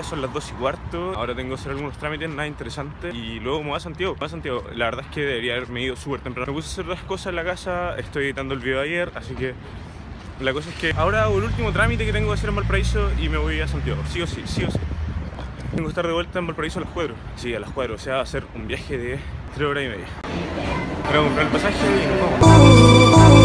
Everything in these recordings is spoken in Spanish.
son las 2:15. Ahora tengo que hacer algunos trámites, nada interesante. Y luego me voy a Santiago. La verdad es que debería haberme ido súper temprano. Me puse a hacer otras cosas en la casa. Estoy editando el video de ayer, así que la cosa es que ahora hago el último trámite que tengo que hacer en Valparaíso y me voy a Santiago. Sí o sí, sí o sí. Tengo que estar de vuelta en Valparaíso a las 4. Sí, a las 4. O sea, va a ser un viaje de 3 horas y media. Voy a comprar el pasaje y nos vamos.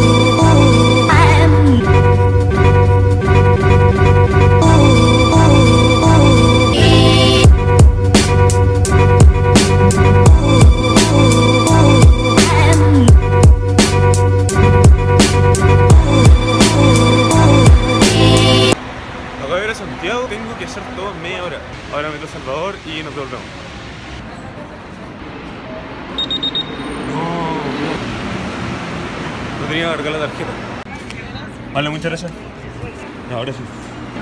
Acabo de ir a Santiago, tengo que hacer todo en media hora. Ahora meto a Salvador y nos devolvemos. No tenía que cargar la tarjeta. Vale, muchas gracias. Ahora sí.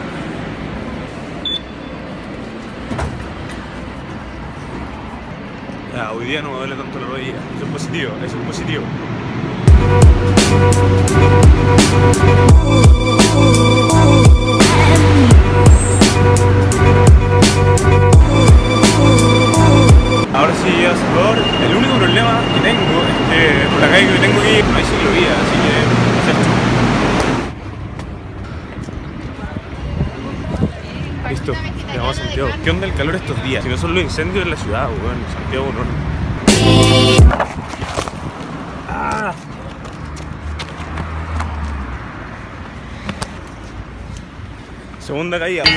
Ya, hoy día no me duele tanto la rodilla. Eso es positivo, eso es positivo. Ahora sí, a Salvador. El único problema que tengo es que por la calle que tengo que ir no hay ciclovía, así que es esto. Listo, llegamos a Santiago. ¿Qué onda el calor estos días? Si no son los incendios en la ciudad, weón. Santiago no. ¡Ah! Segunda caída.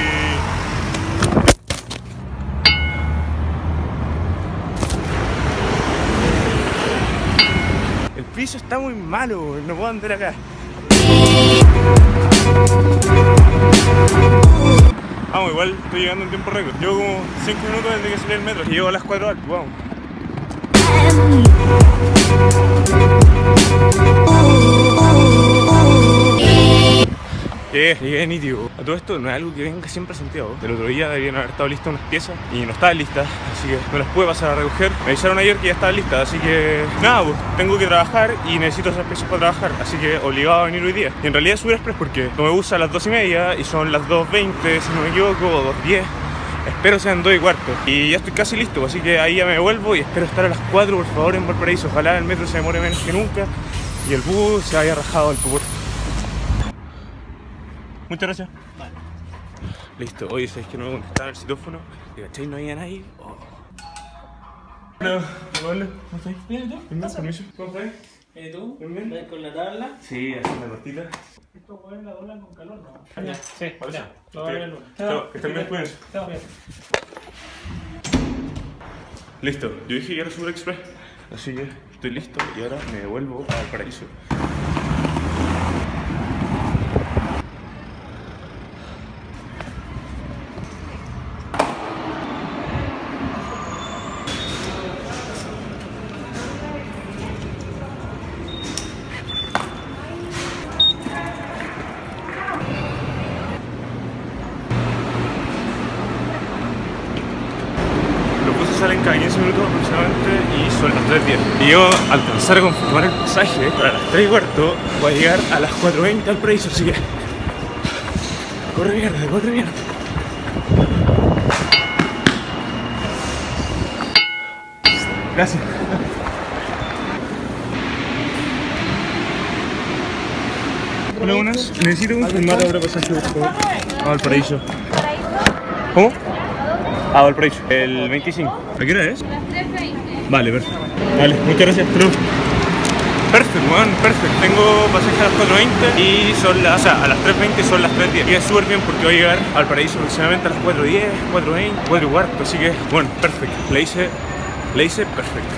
El piso está muy malo, no puedo andar acá. Vamos, igual estoy llegando en tiempo récord. Llevo como 5 minutos desde que salí del metro y llego a las 4 horas, vamos. Llegué nítido. A todo esto no es algo que venga siempre a Santiago. El otro día deberían haber estado listas unas piezas y no estaban listas, así que no las pude pasar a recoger. Me avisaron ayer que ya estaban listas, así que nada, pues tengo que trabajar y necesito esas piezas para trabajar, así que obligado a venir hoy día. Y en realidad es súper express porque tomé bus a las 2:30 y son las 2:20, si no me equivoco, o 2:10. Espero sean 2:15 y ya estoy casi listo, así que ahí ya me vuelvo y espero estar a las 4 por favor en Valparaíso. Ojalá el metro se demore menos que nunca y el bus se haya rajado el popor. Muchas gracias. Vale. Listo. Oye, ¿sabes que no me contestaban el citófono? ¿Cachai? No había nadie. Oh. Hola, hola. ¿Cómo estás? Bien, ¿y tú? Bien, permiso. ¿Cómo estás? ¿Y tú? Bien. ¿Ves con la tabla? Sí, haciendo la cortita. Estos huevos la doblan con calor, ¿no? Ya. Sí, Por eso. ya. Lo voy a ver el lunes. Chao, que estén bien, cuídense. Chao, bien. Listo. Yo dije que era Super Express. Así que estoy listo y ahora me devuelvo a Valparaíso. Salen cada 15 minutos aproximadamente y son las 3:10. Y yo alcanzar a confirmar el pasaje para las 3:15 voy a llegar a las 4:20 al Valparaíso, así que corre mierda, corre mierda. Gracias. Hola, buenas. Necesito confirmar ahora pasaje por favor a Valparaíso. ¿Cómo? A Valparaíso, el 25. ¿A qué hora es? Las 3:20. Vale, perfecto. Vale, muchas gracias, True. Perfecto, weón, perfecto. Tengo pasaje a las 4:20 y son las, o sea, a las 3:20 son las 3:10. Y es súper bien porque voy a llegar al Paraíso aproximadamente a las 4:10, 4:20, 4:15. Así que, bueno, perfecto. Le hice perfecto.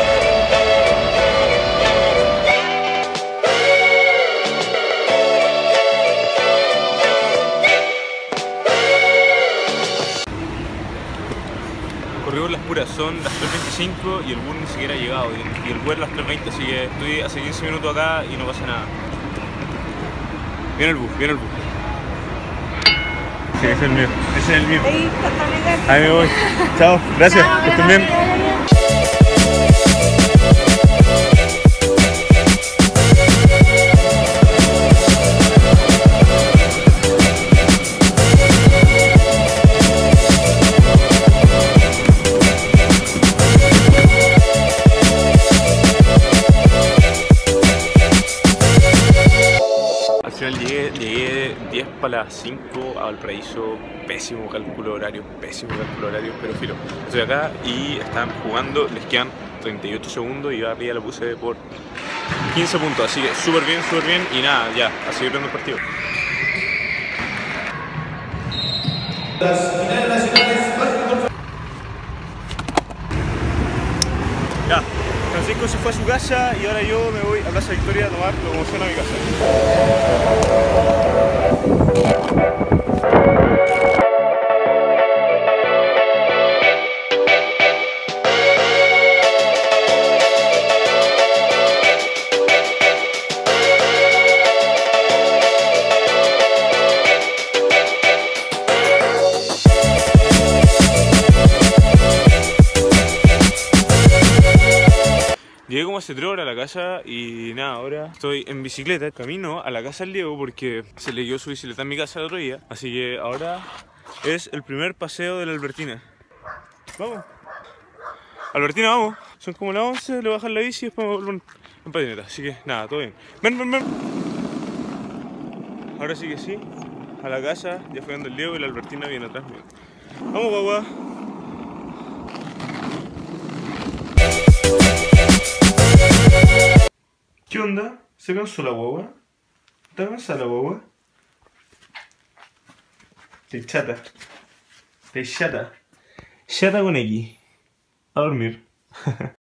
Corrió las puras, son las 3:25 y el bus ni siquiera ha llegado. Y el vuelo a las 3:20, así que estoy hace 15 minutos acá y no pasa nada. Viene el bus, viene el bus. Sí, ese es el mío, ese es el mío. Ahí me voy. Chao, gracias, que estén bien. final llegué 10 para las 5 a Valparaíso. Pésimo cálculo horario, pero filo. Estoy acá y están jugando, les quedan 38 segundos y arriba lo puse por 15 puntos, así que súper bien y nada, ya, a seguir viendo el partido. Las finales nacionales. Ya, Francisco se fue a su casa y ahora yo me voy a Plaza Victoria a tomar locomoción a mi casa. Llegué como hace 3 horas a la casa y nada, ahora estoy en bicicleta, camino a la casa del Diego porque se le quedó su bicicleta en mi casa el otro día. Así que ahora es el primer paseo de la Albertina. Vamos. Albertina, vamos. Son como las 11, le voy a bajar la bici y después me vuelvo en patineta. Así que nada, todo bien. Ven. Ahora sí que sí, a la casa, ya fue andando el Diego y la Albertina viene atrás mío. Vamos, guagua. ¿Qué onda? ¿Se cansó la guagua? ¿Está cansada la guagua? Te chata. Chata con X. A dormir.